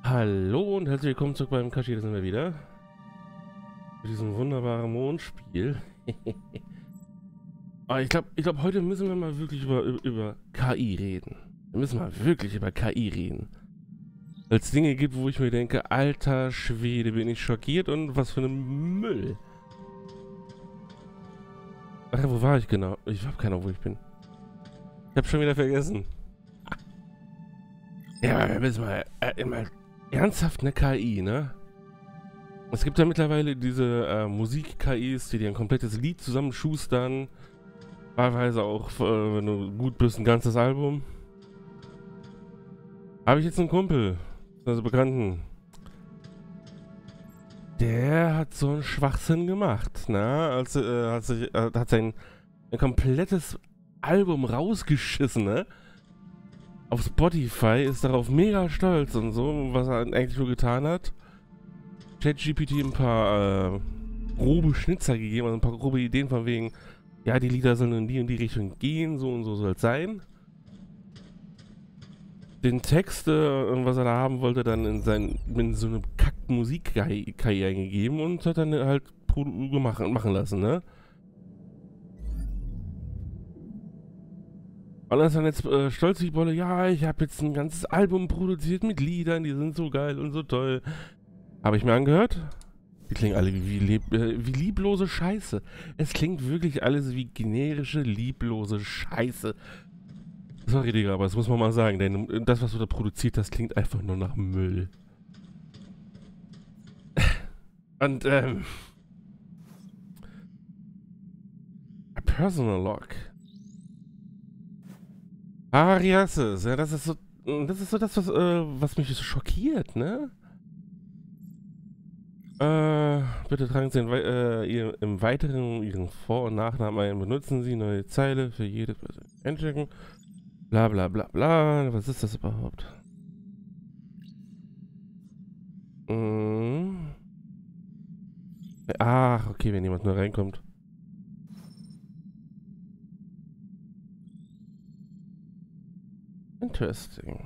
Hallo und herzlich willkommen zurück beim Kashi, da sind wir wieder. Mit diesem wunderbaren Mondspiel. Aber ich glaube, heute müssen wir mal wirklich über KI reden. Wir müssen mal wirklich über KI reden. Weil es Dinge gibt, wo ich mir denke, alter Schwede, bin ich schockiert und was für ein Müll. Ach ja, wo war ich genau? Ich habe keine Ahnung, wo ich bin. Ich habe schon wieder vergessen. Ja, wir müssen mal immer ernsthaft eine KI, ne? Es gibt ja mittlerweile diese Musik-KIs, die dir ein komplettes Lied zusammenschustern. Teilweise auch, wenn du gut bist, ein ganzes Album. Habe ich jetzt einen Kumpel, also Bekannten. Der hat so einen Schwachsinn gemacht, ne? Also, hat sein ein komplettes Album rausgeschissen, ne? Auf Spotify, ist darauf mega stolz und so, was er eigentlich nur getan hat. ChatGPT ein paar grobe Schnitzer gegeben, also ein paar grobe Ideen von wegen, ja, die Lieder sollen in die und die Richtung gehen, so und so soll es sein. Den Text, was er da haben wollte, dann in so eine Kack-Musik-KI eingegeben und hat dann halt machen lassen, ne? Und dann ist dann jetzt stolz wie Bolle, ja, ich habe jetzt ein ganzes Album produziert mit Liedern, die sind so geil und so toll. Habe ich mir angehört? Die klingen alle wie lieblose Scheiße. Es klingt wirklich alles wie generische, lieblose Scheiße. Sorry, Digga, aber das muss man mal sagen, denn das, was du da produziert hast, klingt einfach nur nach Müll. Und, Personal Log. Ariasis, ja, das ist so das, was mich so schockiert, ne? Bitte tragen Sie im Weiteren Ihren Vor- und Nachnamen ein. Benutzen Sie neue Zeile für jede Person. Einchecken. Bla bla bla bla. Was ist das überhaupt? Ach, okay, wenn jemand nur reinkommt. Interesting.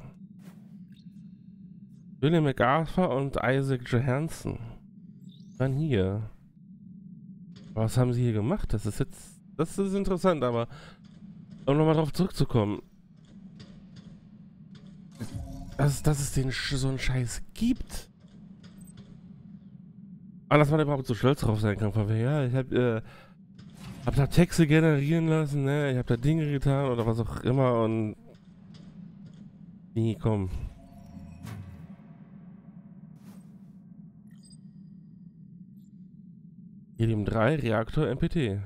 William MacArthur und Isaac Johansson. Dann hier. Was haben sie hier gemacht? Das ist interessant, aber um nochmal drauf zurückzukommen. Dass es den so einen Scheiß gibt. Und dass man überhaupt so stolz drauf sein kann. Von ja, ich hab da Texte generieren lassen, ne? Ich hab da Dinge getan oder was auch immer und... Nee, komm. Helium-3 Reaktor MPT.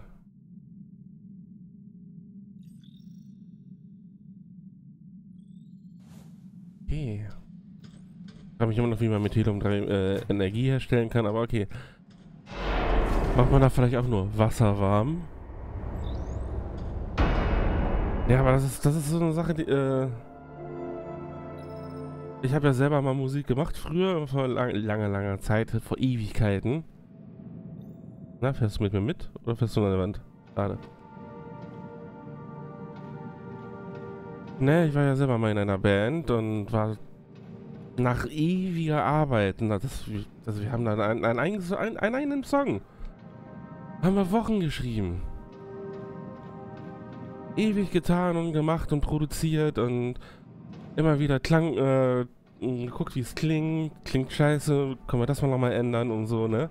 Okay. Ich frage mich immer noch, wie man mit Helium-3 Energie herstellen kann, aber okay. Macht man da vielleicht auch nur Wasser warm? Ja, aber das ist so eine Sache, die, ich habe ja selber mal Musik gemacht früher, vor langer Zeit, vor Ewigkeiten. Na, fährst du mit mir mit? Oder fährst du an der Wand? Schade. Ne, ich war ja selber mal in einer Band und war nach ewiger Arbeit. Wir haben dann einen eigenen Song. Haben wir Wochen geschrieben. Ewig getan und gemacht und produziert und immer wieder geguckt, wie es klingt. Klingt scheiße, können wir das mal nochmal ändern und so, ne?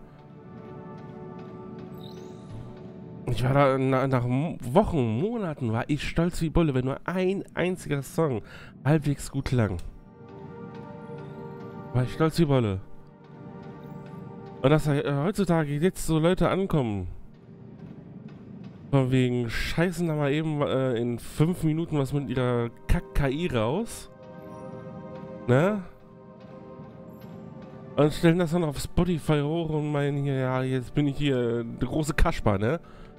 Ich war da nach Wochen, Monaten war ich stolz wie Bolle, wenn nur ein einziger Song halbwegs gut klang. War ich stolz wie Bolle. Und dass heutzutage jetzt so Leute ankommen. Von wegen scheißen da mal eben in 5 Minuten was mit ihrer Kack-KI raus. Ne? Und stellen das dann auf Spotify hoch und meinen hier, ja, jetzt bin ich hier der große Kasper, ne?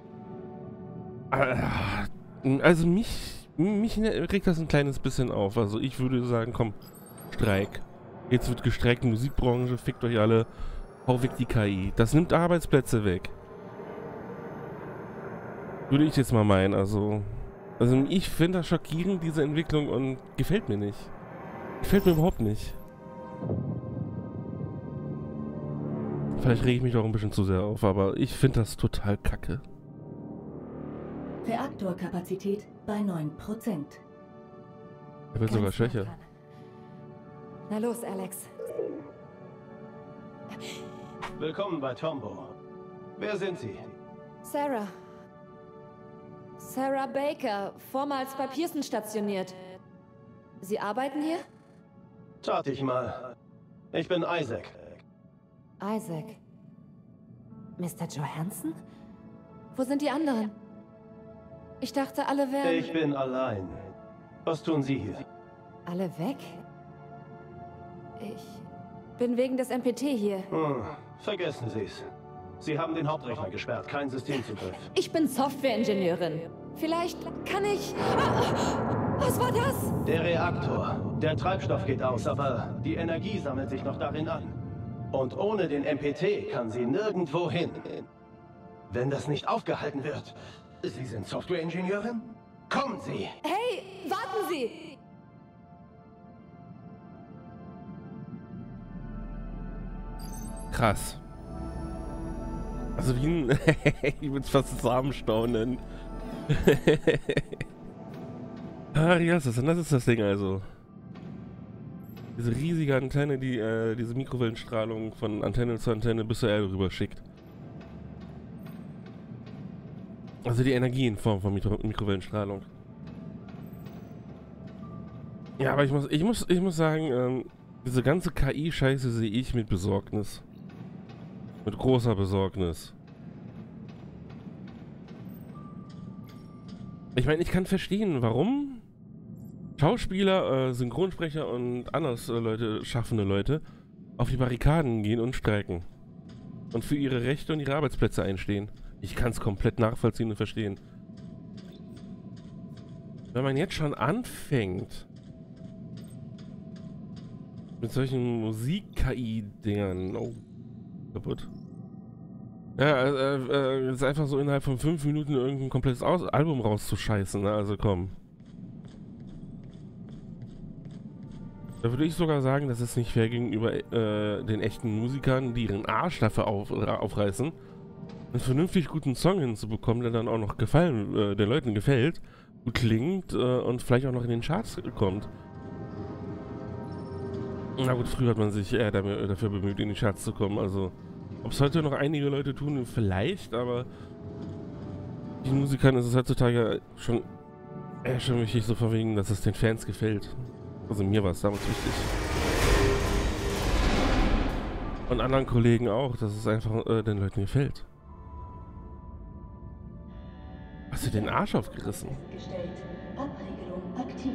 Also mich regt das ein kleines bisschen auf. Also ich würde sagen, komm, Streik. Jetzt wird gestreikt, Musikbranche, fickt euch alle. Hau weg die KI. Das nimmt Arbeitsplätze weg. Würde ich jetzt mal meinen, also ich finde das schockierend, diese Entwicklung, und gefällt mir nicht. Gefällt mir überhaupt nicht. Vielleicht rege ich mich doch ein bisschen zu sehr auf, aber ich finde das total kacke. Reaktorkapazität bei 9%. Er wird sogar schwächer. Na los, Alex. Willkommen bei Tombo. Wer sind Sie? Sarah. Sarah Baker, vormals bei Pearson stationiert. Sie arbeiten hier? Tat ich mal. Ich bin Isaac. Isaac. Mr. Johansson? Wo sind die anderen? Ich dachte, alle wären... Ich bin allein. Was tun Sie hier? Alle weg? Ich bin wegen des MPT hier. Vergessen Sie's. Sie haben den Hauptrechner gesperrt, kein Systemzugriff. Ich bin Softwareingenieurin. Vielleicht kann ich... Ah, was war das? Der Reaktor. Der Treibstoff geht aus, aber die Energie sammelt sich noch darin an. Und ohne den MPT kann sie nirgendwo hin. Wenn das nicht aufgehalten wird... Sie sind Softwareingenieurin? Kommen Sie! Hey, warten Sie! Krass. Also wie ein... ich würde es fast Samenstau nennen. Ah, ja, das ist das Ding also. Diese riesige Antenne, die diese Mikrowellenstrahlung von Antenne zu Antenne bis zur Erde rüber schickt. Also die Energie in Form von Mikrowellenstrahlung. Ja, aber ich muss sagen, diese ganze KI-Scheiße sehe ich mit Besorgnis. Mit großer Besorgnis. Ich meine, ich kann verstehen, warum Schauspieler, Synchronsprecher und anders schaffende Leute auf die Barrikaden gehen und streiken. Und für ihre Rechte und ihre Arbeitsplätze einstehen. Ich kann es komplett nachvollziehen und verstehen. Wenn man jetzt schon anfängt mit solchen Musik-KI-Dingern. Oh, kaputt. Ja, ist einfach so innerhalb von 5 Minuten irgendein komplettes Album rauszuscheißen, ne? Also komm. Da würde ich sogar sagen, dass es nicht fair gegenüber den echten Musikern, die ihren Arsch dafür aufreißen, einen vernünftig guten Song hinzubekommen, der dann auch noch den Leuten gefällt, gut klingt und vielleicht auch noch in den Charts kommt. Na gut, früher hat man sich eher dafür bemüht, in die Charts zu kommen, also ob es heute noch einige Leute tun, vielleicht, aber die Musikern ist es heutzutage schon wichtig, so verwegen, dass es den Fans gefällt. Also mir war es damals wichtig. Und anderen Kollegen auch, dass es einfach den Leuten gefällt. Hast du den Arsch aufgerissen? Abregelung aktiv.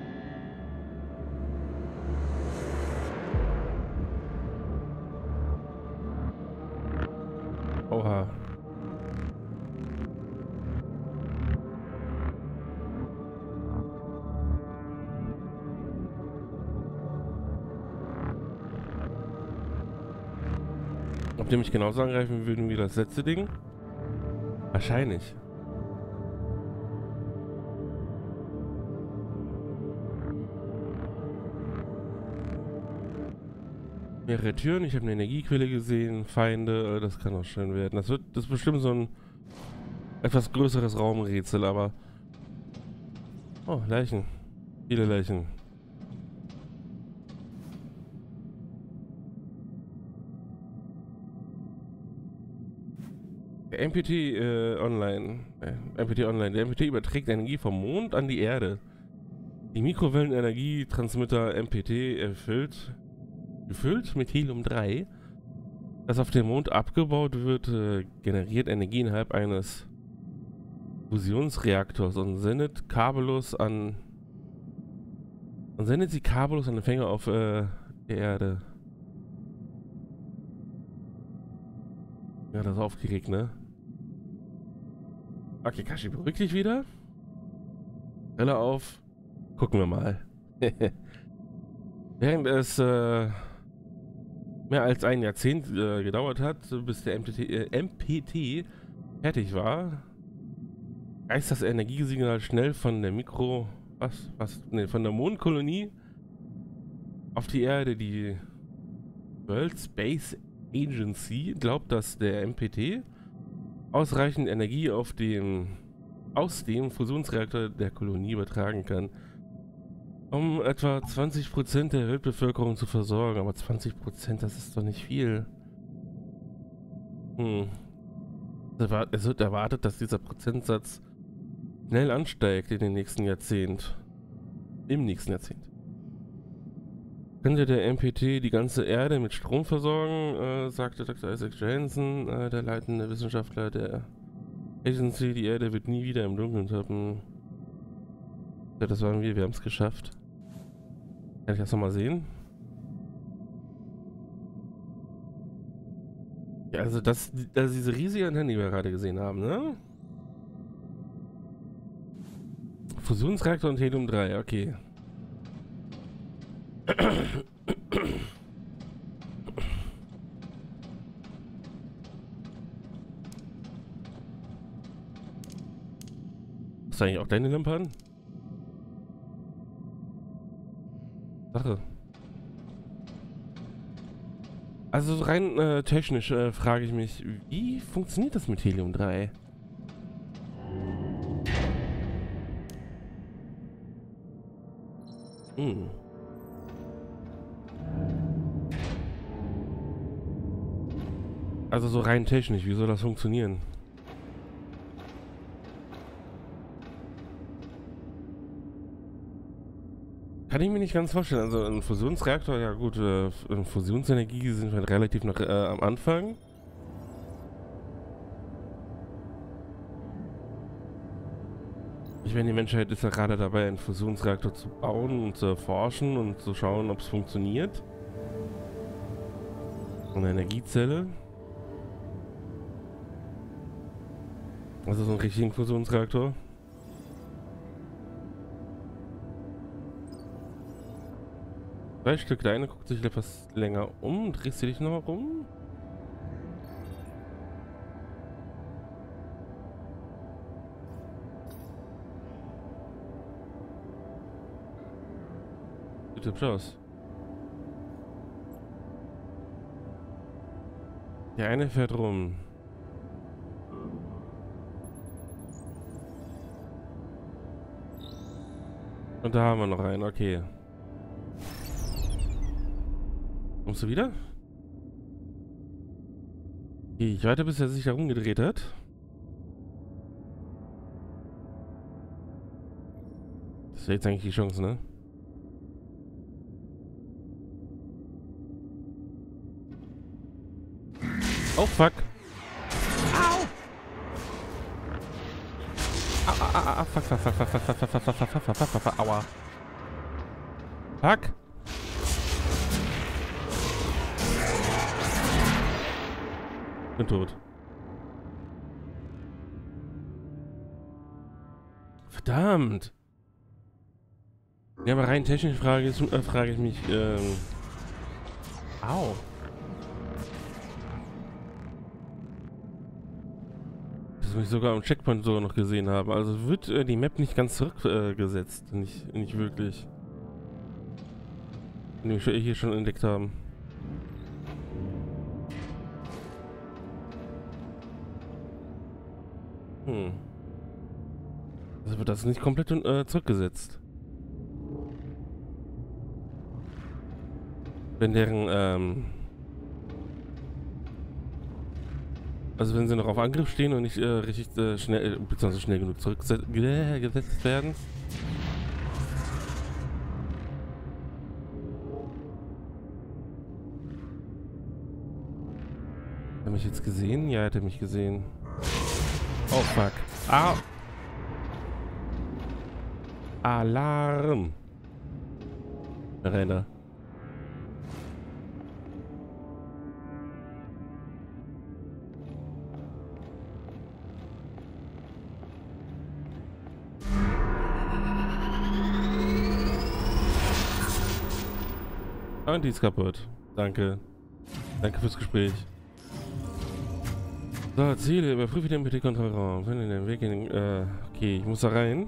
Oha. Ob die mich genauso angreifen würden wie das letzte Ding? Wahrscheinlich. Mehrere Türen, ich habe eine Energiequelle gesehen, Feinde, das kann auch schön werden. Das ist bestimmt so ein etwas größeres Raumrätsel, aber... Oh, Leichen. Viele Leichen. Der MPT Online. Der MPT überträgt Energie vom Mond an die Erde. Die Mikrowellenenergietransmitter MPT gefüllt mit Helium-3, das auf dem Mond abgebaut wird, generiert Energie innerhalb eines Fusionsreaktors und sendet sie kabellos an Empfänger auf der Erde. Ja, das ist aufgeregt, ne? Okay, Kashi, beruhig dich wieder. Brille auf. Gucken wir mal. Während es mehr als ein Jahrzehnt gedauert hat, bis der MPT fertig war, reist das Energiesignal schnell von der von der Mondkolonie auf die Erde. Die World Space Agency glaubt, dass der MPT ausreichend Energie aus dem Fusionsreaktor der Kolonie übertragen kann, um etwa 20% der Weltbevölkerung zu versorgen. Aber 20%, das ist doch nicht viel. Es wird erwartet, dass dieser Prozentsatz schnell ansteigt im nächsten Jahrzehnt. Könnte der MPT die ganze Erde mit Strom versorgen, sagte Dr. Isaac Johansson, der leitende Wissenschaftler der Agency. Die Erde wird nie wieder im Dunkeln tappen. Ja, das waren wir haben es geschafft. Kann ich das nochmal sehen? Ja, also das diese riesige Antenne, die wir gerade gesehen haben, ne? Fusionsreaktor und Helium-3, okay. Hast du eigentlich auch deine Lampe an? Sache. Also rein technisch frage ich mich, wie funktioniert das mit Helium-3? Also so rein technisch, wie soll das funktionieren? Kann ich mir nicht ganz vorstellen. Also ein Fusionsreaktor, ja gut, Fusionsenergie sind wir relativ noch am Anfang. Ich meine, die Menschheit ist ja gerade dabei, einen Fusionsreaktor zu bauen und zu erforschen und zu schauen, ob es funktioniert. Eine Energiezelle. Also so einen richtigen Fusionsreaktor. Drei Stück. Der eine guckt sich etwas länger um. Drehst du dich noch rum? Sieht hübsch aus. Der eine fährt rum. Und da haben wir noch einen, okay. Kommst du wieder? Okay, ich warte, bis er sich herumgedreht hat. Das wäre jetzt eigentlich die Chance, ne? Oh, fuck. Au! Fuck. Aua. Fuck. Bin tot. Verdammt. Ja, aber rein technisch frage ich mich, au. Das muss ich sogar am Checkpoint sogar noch gesehen haben. Also wird die Map nicht ganz zurückgesetzt. Nicht wirklich. Den wir hier schon entdeckt haben. Also wird das nicht komplett zurückgesetzt. Wenn deren, also wenn sie noch auf Angriff stehen und nicht richtig schnell, beziehungsweise schnell genug zurückgesetzt werden. Hat er mich jetzt gesehen? Ja, hat er mich gesehen. Oh fuck. Au! Alarm! Renner. Und die ist kaputt. Danke. Danke fürs Gespräch. So, Ziele. Überprüfe den MPT-Kontrollraum. Finde den Weg in den... okay, ich muss da rein.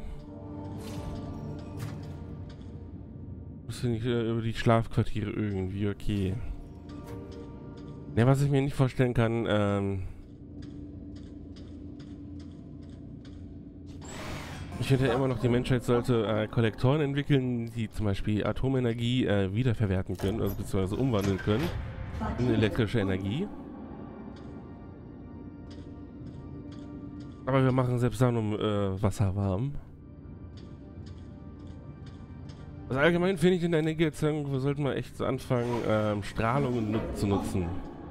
Muss nicht über die Schlafquartiere irgendwie. Okay. Ja, was ich mir nicht vorstellen kann, ich finde ja immer noch, die Menschheit sollte Kollektoren entwickeln, die zum Beispiel Atomenergie wiederverwerten können, also beziehungsweise umwandeln können in elektrische Energie. Aber wir machen selbst dann Wasser warm. Also allgemein finde ich in der Energieerzeugung, wir sollten mal echt so anfangen, Strahlung zu nutzen.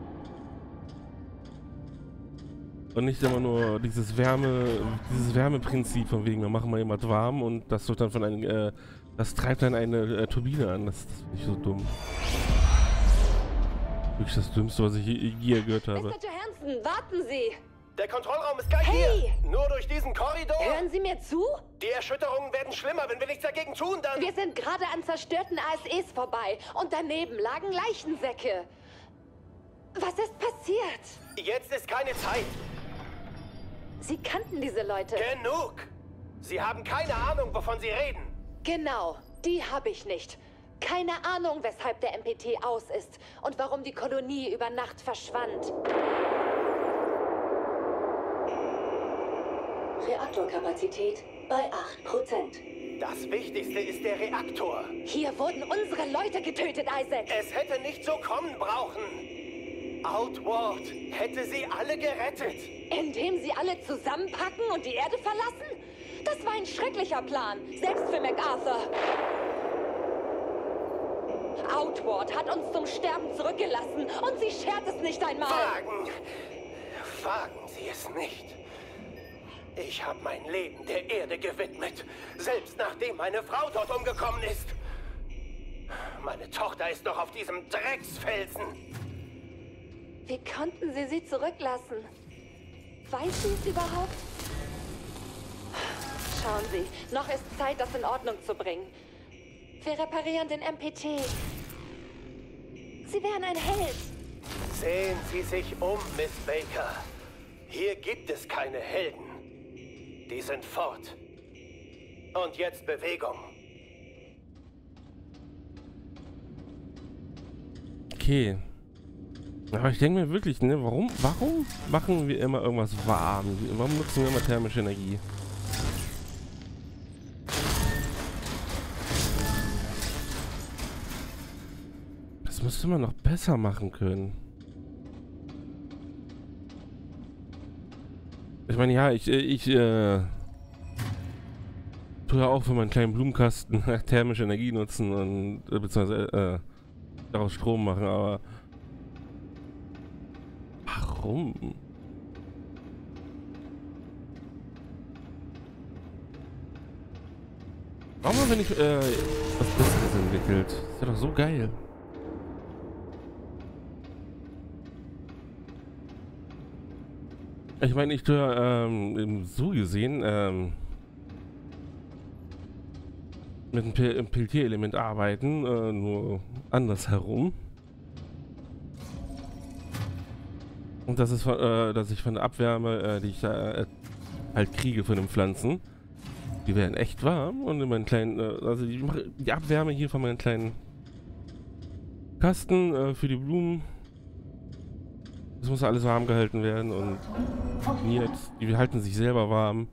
Und nicht immer nur dieses Wärmeprinzip von wegen, wir machen mal jemand warm und das wird dann von einem, das treibt dann eine Turbine an. Das finde ich so dumm. Wirklich das Dümmste, was ich je gehört habe. Mr. Johansson, warten Sie! Der Kontrollraum ist gleich Hey! hier. Nur durch diesen Korridor. Hören Sie mir zu? Die Erschütterungen werden schlimmer. Wenn wir nichts dagegen tun, dann... Wir sind gerade an zerstörten ASEs vorbei und daneben lagen Leichensäcke. Was ist passiert? Jetzt ist keine Zeit. Sie kannten diese Leute. Genug. Sie haben keine Ahnung, wovon Sie reden. Genau, die habe ich nicht. Keine Ahnung, weshalb der MPT aus ist und warum die Kolonie über Nacht verschwand. Reaktorkapazität bei 8%. Das Wichtigste ist der Reaktor. Hier wurden unsere Leute getötet, Isaac. Es hätte nicht so kommen brauchen. Outward hätte sie alle gerettet. Indem sie alle zusammenpacken und die Erde verlassen? Das war ein schrecklicher Plan, selbst für MacArthur. Outward hat uns zum Sterben zurückgelassen und sie schert es nicht einmal. Wagen Sie es nicht. Ich habe mein Leben der Erde gewidmet, selbst nachdem meine Frau dort umgekommen ist. Meine Tochter ist noch auf diesem Drecksfelsen. Wie konnten sie zurücklassen? Weiß sie es überhaupt? Schauen Sie, noch ist Zeit, das in Ordnung zu bringen. Wir reparieren den MPT. Sie wären ein Held. Sehen Sie sich um, Miss Baker. Hier gibt es keine Helden. Die sind fort. Und jetzt Bewegung. Okay. Aber ich denke mir wirklich, ne, warum machen wir immer irgendwas warm? Warum nutzen wir immer thermische Energie? Das müsste man noch besser machen können. Ich meine, ja, ich tue ja auch für meinen kleinen Blumenkasten thermische Energie nutzen und beziehungsweise daraus Strom machen, aber warum? Warum haben wir nicht was Besseres entwickelt? Ist ja doch so geil. Ich meine, ich tue so gesehen mit einem Peltier-Element arbeiten, nur andersherum. Und das ist, dass ich von der Abwärme, die ich da halt kriege von den Pflanzen, die werden echt warm und in meinen kleinen, also ich mache die Abwärme hier von meinen kleinen Kasten für die Blumen. Das muss alles warm gehalten werden und die halten sich selber warm.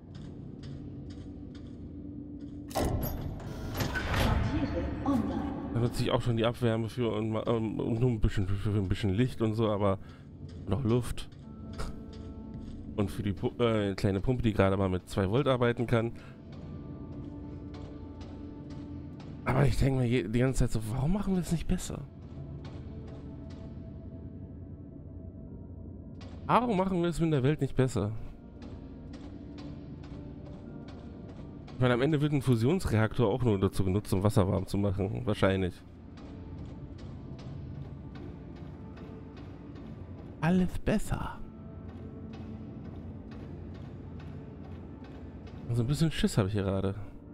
Da nutze ich auch schon die Abwärme für und nur ein bisschen für ein bisschen Licht und so, aber noch Luft. Und für die kleine Pumpe, die gerade mal mit 2 Volt arbeiten kann. Aber ich denke mir die ganze Zeit so, warum machen wir es nicht besser? Warum machen wir es in der Welt nicht besser? Ich meine, am Ende wird ein Fusionsreaktor auch nur dazu genutzt, um Wasser warm zu machen. Wahrscheinlich. Alles besser. Also ein bisschen Schiss habe ich hier gerade.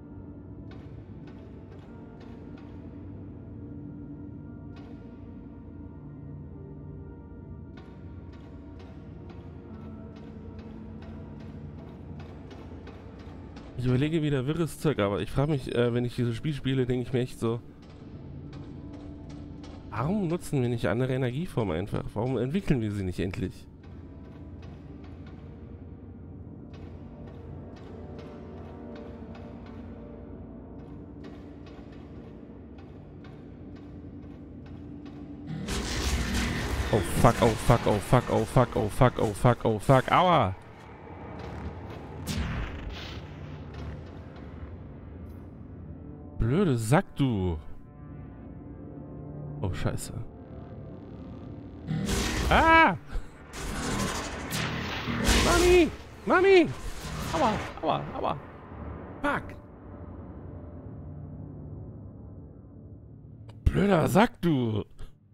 Ich überlege wieder wirres Zeug, aber ich frage mich, wenn ich dieses Spiel spiele, denke ich mir echt so, Warum nutzen wir nicht andere Energieformen einfach? Warum entwickeln wir sie nicht endlich? Oh fuck, oh fuck, oh fuck, oh fuck, oh fuck, oh fuck, oh fuck, aua! Blöde Sack, du! Oh, scheiße. Ah! Mami! Mami! Aua, aua, aua! Fuck! Blöder Sack, du!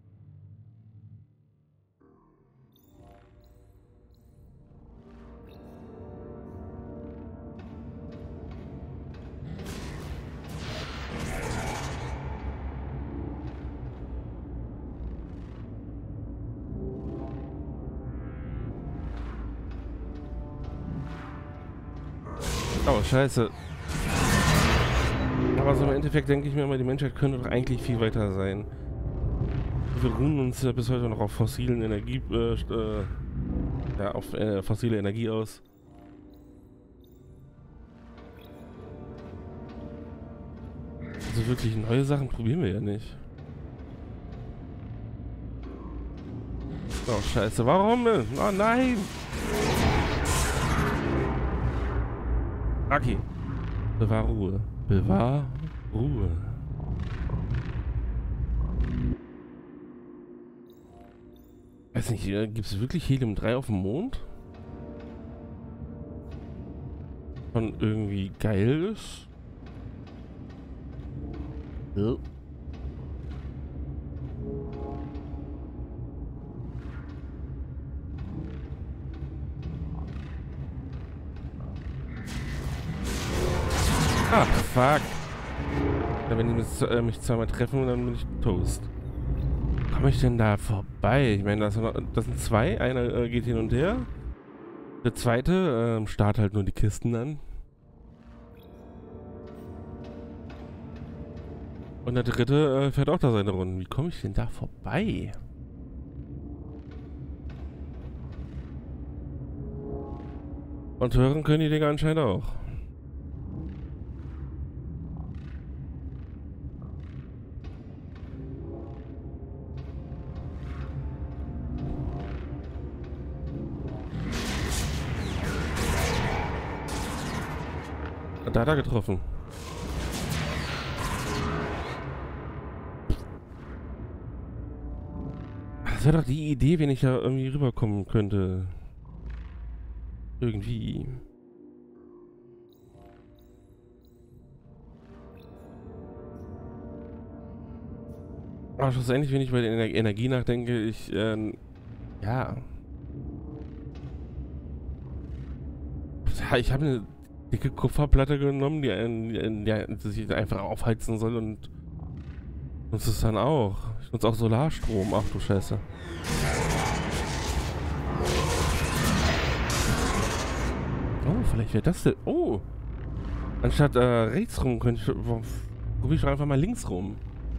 Oh, scheiße. Aber so im Endeffekt denke ich mir immer, die Menschheit könnte doch eigentlich viel weiter sein. Wir ruhen uns ja bis heute noch auf fossilen Energie, auf fossile Energie aus. Also wirklich neue Sachen probieren wir ja nicht. Oh, scheiße. Warum? Oh, nein! Okay. Bewahr Ruhe. Bewahr Ruhe. Weiß nicht, gibt es wirklich Helium-3 auf dem Mond? Und irgendwie geil ist? Ja. Ah, fuck. Ja, wenn die mich zweimal treffen, dann bin ich Toast. Komme ich denn da vorbei? Ich meine, das sind zwei. Einer geht hin und her. Der zweite starrt halt nur die Kisten an. Und der dritte fährt auch da seine Runden. Wie komme ich denn da vorbei? Und hören können die Dinger anscheinend auch. Da hat er getroffen. Das wäre doch die Idee, wenn ich da irgendwie rüberkommen könnte. Irgendwie. Aber schlussendlich, wenn ich bei der Energie nachdenke, ja. Ich habe eine dicke Kupferplatte genommen, die sich einfach aufheizen soll und nutze es dann auch. Ich nutze auch Solarstrom. Ach du Scheiße. Oh, vielleicht wäre das der... Oh! Anstatt rechts rum könnte ich... Probiere ich doch einfach mal links rum.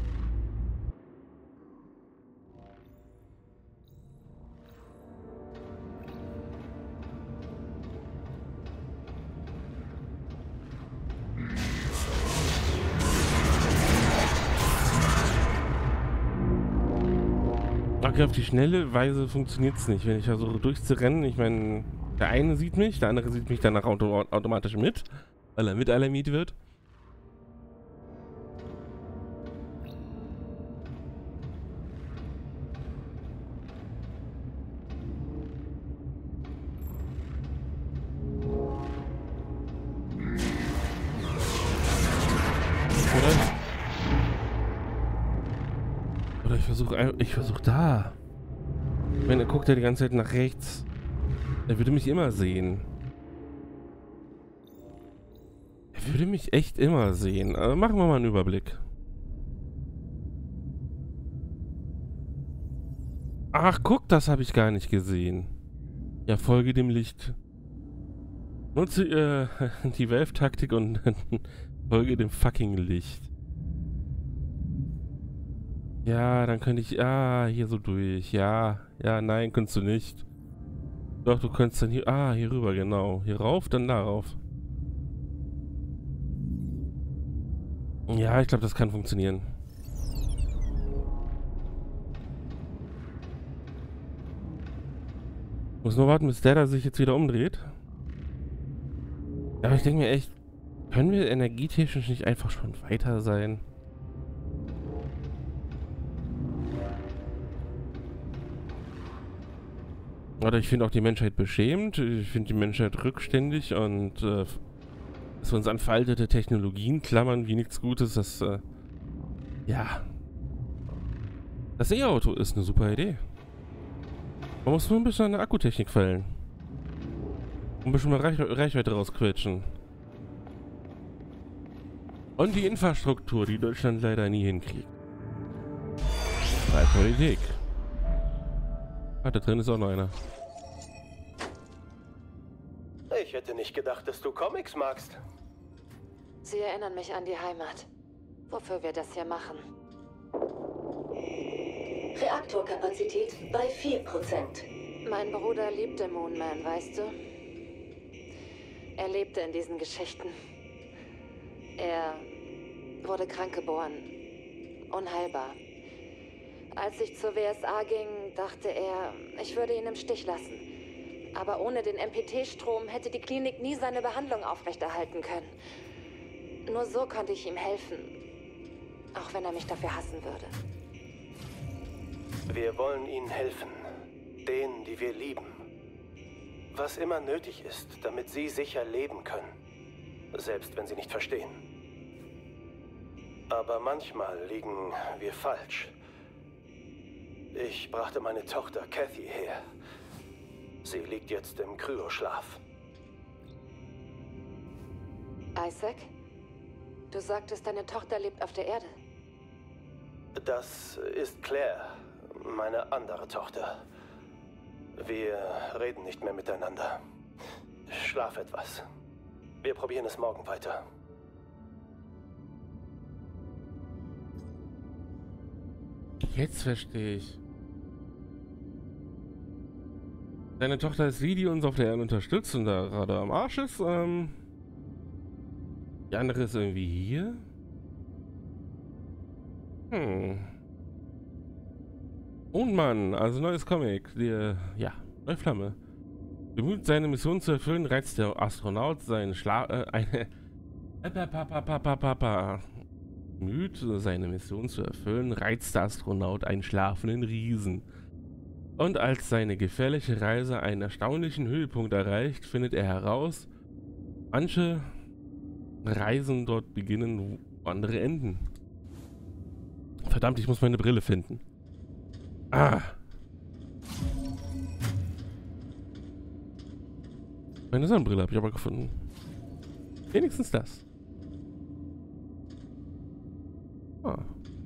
Okay, auf die schnelle Weise funktioniert es nicht, wenn ich versuche durchzurennen. Ich meine, der eine sieht mich, der andere sieht mich danach automatisch mit, weil er mit alarmiert wird. Oder ich versuche da. Ich meine, er guckt ja die ganze Zeit nach rechts. Er würde mich immer sehen. Er würde mich echt immer sehen. Aber machen wir mal einen Überblick. Ach, guck, das habe ich gar nicht gesehen. Ja, folge dem Licht. Nutze die Valve-Taktik und folge dem fucking Licht. Ja, dann könnte ich... Ah, hier so durch. Ja. Ja, nein, könntest du nicht. Doch, du könntest dann hier... Ah, hier rüber, genau. Hier rauf, dann darauf. Ja, ich glaube, das kann funktionieren. Muss nur warten, bis der da sich jetzt wieder umdreht. Aber ich denke mir echt, können wir energietechnisch nicht einfach schon weiter sein? Oder ich finde auch die Menschheit beschämt. Ich finde die Menschheit rückständig und dass wir uns an veraltete Technologien klammern wie nichts Gutes, das, ja. Das E-Auto ist eine super Idee. Man muss nur ein bisschen an der Akkutechnik feilen. Ein bisschen mal Reichweite rausquetschen. Und die Infrastruktur, die Deutschland leider nie hinkriegt. Bei Politik. Ah, da drin ist auch noch einer. Ich hätte nicht gedacht, dass du Comics magst. Sie erinnern mich an die Heimat. Wofür wir das hier machen. Reaktorkapazität bei 4%. Mein Bruder liebte Moonman, weißt du? Er lebte in diesen Geschichten. Er wurde krank geboren. Unheilbar. Als ich zur WSA ging, dachte er, ich würde ihn im Stich lassen. Aber ohne den MPT-Strom hätte die Klinik nie seine Behandlung aufrechterhalten können. Nur so konnte ich ihm helfen. Auch wenn er mich dafür hassen würde. Wir wollen ihnen helfen. Denen, die wir lieben. Was immer nötig ist, damit sie sicher leben können. Selbst wenn sie nicht verstehen. Aber manchmal liegen wir falsch. Ich brachte meine Tochter Kathy her. Sie liegt jetzt im Kryoschlaf. Isaac? Du sagtest, deine Tochter lebt auf der Erde. Das ist Claire, meine andere Tochter. Wir reden nicht mehr miteinander. Schlaf etwas. Wir probieren es morgen weiter. Jetzt verstehe ich. Deine Tochter ist die uns auf der Erde unterstützt und da gerade am Arsch ist. Die andere ist irgendwie hier. Und Mann, also neues Comic. Ja, neue Flamme. Bemüht seine Mission zu erfüllen, reizt der Astronaut seinen Bemüht seine Mission zu erfüllen, reizt der Astronaut einen schlafenden Riesen. Und als seine gefährliche Reise einen erstaunlichen Höhepunkt erreicht, findet er heraus, manche Reisen dort beginnen, wo andere enden. Verdammt, ich muss meine Brille finden. Ah! Meine Sonnenbrille habe ich aber gefunden. Wenigstens das. Ah.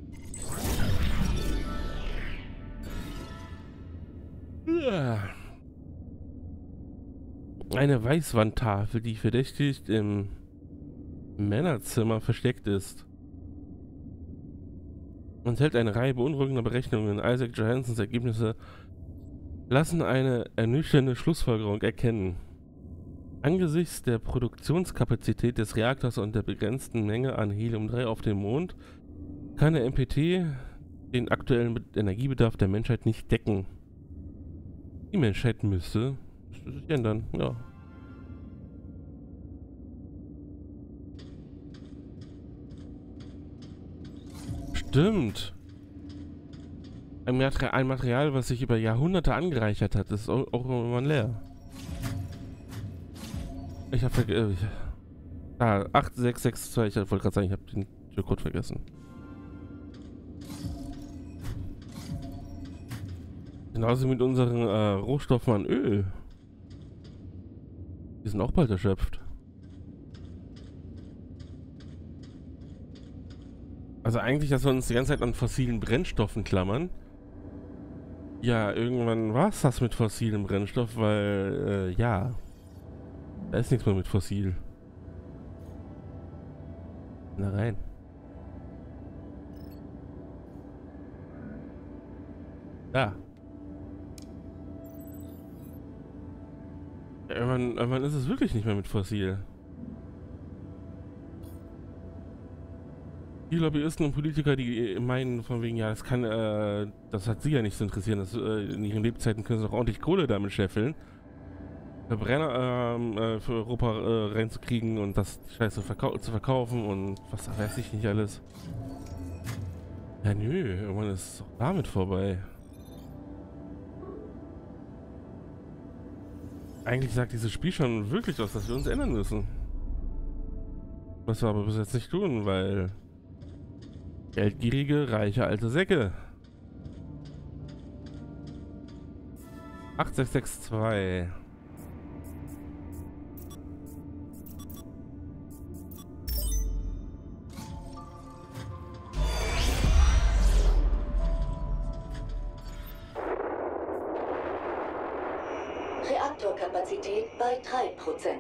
Eine Weißwandtafel, die verdächtigt im Männerzimmer versteckt ist. Enthält eine Reihe beunruhigender Berechnungen. Isaac Johansons Ergebnisse lassen eine ernüchternde Schlussfolgerung erkennen. Angesichts der Produktionskapazität des Reaktors und der begrenzten Menge an Helium-3 auf dem Mond kann der MPT den aktuellen Energiebedarf der Menschheit nicht decken. Die Menschheit müsste sich ändern, ja. Stimmt. Ein Material, was sich über Jahrhunderte angereichert hat, ist auch irgendwann leer. Ich habe 8662, ich wollte gerade sagen, ich habe den Türcode vergessen. Genauso mit unseren Rohstoffen an Öl. Die sind auch bald erschöpft. Also eigentlich, dass wir uns die ganze Zeit an fossilen Brennstoffen klammern. Ja, irgendwann war es das mit fossilen Brennstoff, weil, ja. Da ist nichts mehr mit fossil. Na rein. Da. Irgendwann ist es wirklich nicht mehr mit Fossil. Die Lobbyisten und Politiker, die meinen von wegen, ja, das hat sie ja nicht zu interessieren, in ihren Lebzeiten können sie doch ordentlich Kohle damit scheffeln. Verbrenner für Europa reinzukriegen und das Scheiße zu verkaufen und was weiß ich nicht alles. Ja nö, irgendwann ist es auch damit vorbei. Eigentlich sagt dieses Spiel schon wirklich aus, dass wir uns ändern müssen. Was wir aber bis jetzt nicht tun, weil geldgierige, reiche alte Säcke. 8662. Reaktorkapazität bei 3%.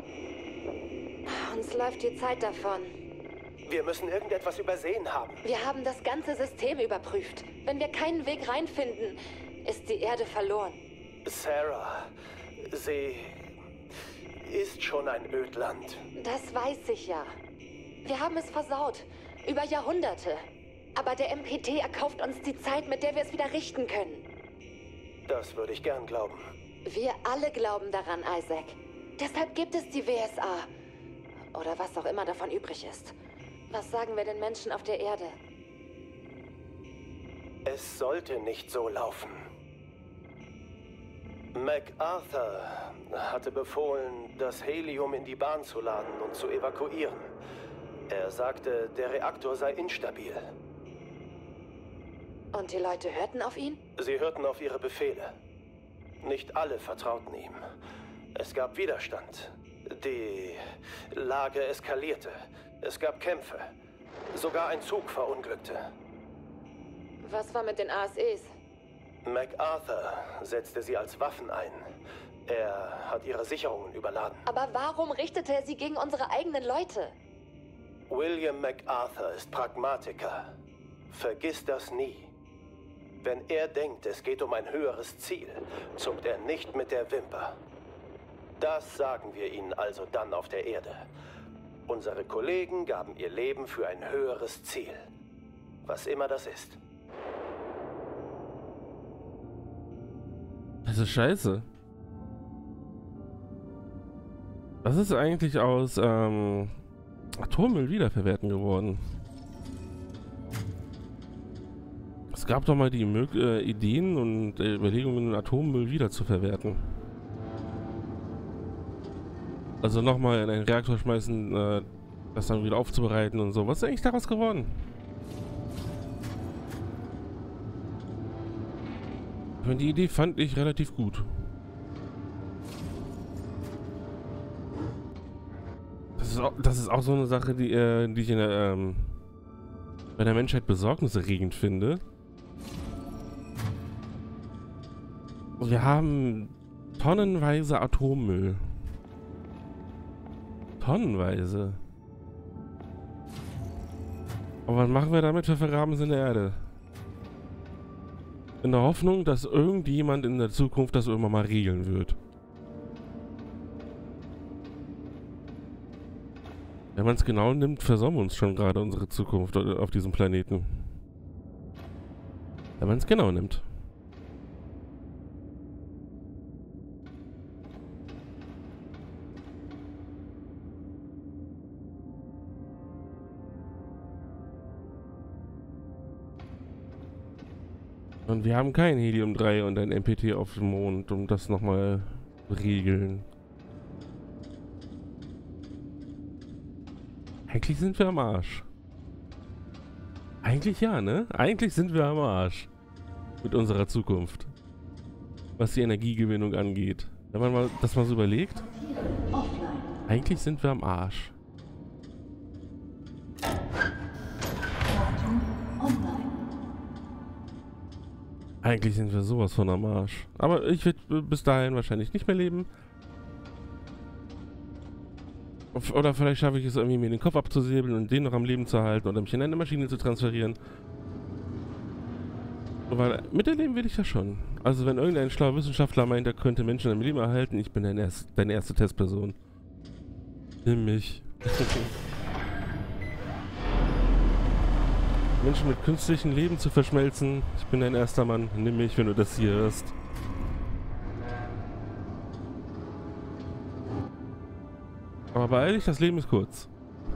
Uns läuft die Zeit davon. Wir müssen irgendetwas übersehen haben. Wir haben das ganze System überprüft. Wenn wir keinen Weg reinfinden, ist die Erde verloren. Sarah, sie ist schon ein Ödland. Das weiß ich ja. Wir haben es versaut. Über Jahrhunderte. Aber der MPT erkauft uns die Zeit, mit der wir es wieder richten können. Das würde ich gern glauben. Wir alle glauben daran, Isaac. Deshalb gibt es die WSA. Oder was auch immer davon übrig ist. Was sagen wir den Menschen auf der Erde? Es sollte nicht so laufen. MacArthur hatte befohlen, das Helium in die Bahn zu laden und zu evakuieren. Er sagte, der Reaktor sei instabil. Und die Leute hörten auf ihn? Sie hörten auf ihre Befehle. Nicht alle vertrauten ihm. Es gab Widerstand. Die Lage eskalierte. Es gab Kämpfe. Sogar ein Zug verunglückte. Was war mit den ASEs? MacArthur setzte sie als Waffen ein. Er hat ihre Sicherungen überladen. Aber warum richtete er sie gegen unsere eigenen Leute? William MacArthur ist Pragmatiker. Vergiss das nie. Wenn er denkt, es geht um ein höheres Ziel, zuckt er nicht mit der Wimper. Das sagen wir ihnen also dann auf der Erde. Unsere Kollegen gaben ihr Leben für ein höheres Ziel. Was immer das ist. Das ist scheiße. Was ist eigentlich aus Atommüll wiederverwerten geworden? Es gab doch mal die Ideen und Überlegungen, Atommüll wieder zu verwerten. Also nochmal in einen Reaktor schmeißen, das dann wieder aufzubereiten und so. Was ist eigentlich daraus geworden? Ich meine, die Idee fand ich relativ gut. Das ist auch so eine Sache, die ich bei der Menschheit besorgniserregend finde. Wir haben tonnenweise Atommüll. Tonnenweise. Und was machen wir damit? Wir vergraben es in der Erde. In der Hoffnung, dass irgendjemand in der Zukunft das irgendwann mal regeln wird. Wenn man es genau nimmt, versauen wir uns schon gerade unsere Zukunft auf diesem Planeten. Wenn man es genau nimmt. Und wir haben kein Helium-3 und ein MPT auf dem Mond, um das nochmal zu regeln. Eigentlich sind wir am Arsch. Eigentlich ja, ne? Eigentlich sind wir am Arsch. Mit unserer Zukunft. Was die Energiegewinnung angeht. Wenn man mal das mal so überlegt. Eigentlich sind wir am Arsch. Eigentlich sind wir sowas von am Arsch. Aber ich werde bis dahin wahrscheinlich nicht mehr leben. Oder vielleicht schaffe ich es irgendwie, mir den Kopf abzusäbeln und den noch am Leben zu halten oder mich in eine Maschine zu transferieren. Weil miterleben will ich ja schon. Also wenn irgendein schlauer Wissenschaftler meint, er könnte Menschen am Leben erhalten, ich bin deine erste Testperson. Nimm mich. Menschen mit künstlichem Leben zu verschmelzen, ich bin dein erster Mann. Nimm mich, wenn du das hier hörst. Aber beeil dich, das Leben ist kurz.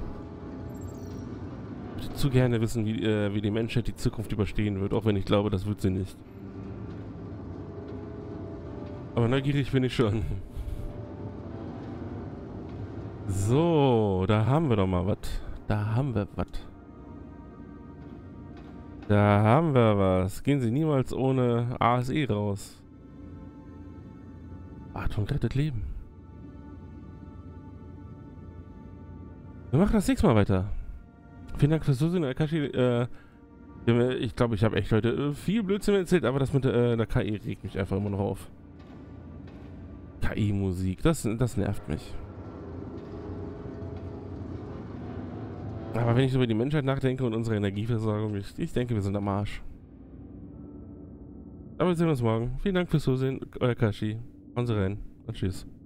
Ich würde zu gerne wissen, wie die Menschheit die Zukunft überstehen wird, auch wenn ich glaube, das wird sie nicht. Aber neugierig bin ich schon. So, da haben wir doch mal was. Da haben wir was. Da haben wir was. Gehen Sie niemals ohne ASE raus. Atmung rettet Leben. Wir machen das nächste Mal weiter. Vielen Dank fürs Zusehen, Akashi. Ich glaube, ich habe echt heute viel Blödsinn erzählt, aber das mit der KI regt mich einfach immer noch auf. KI-Musik, das nervt mich. Aber wenn ich so über die Menschheit nachdenke und unsere Energieversorgung, ich denke, wir sind am Arsch. Aber wir sehen uns morgen. Vielen Dank fürs Zusehen, euer Kashi. Hauen Sie rein und tschüss.